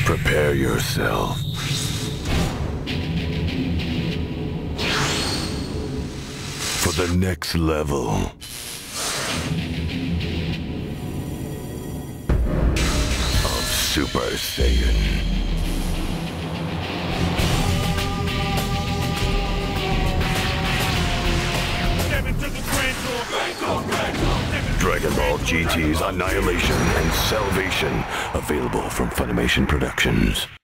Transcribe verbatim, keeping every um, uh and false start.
Prepare yourself. For the next level. Of Super Saiyan. Dragonball G T's Annihilation and Salvation, available from FUNimation Productions.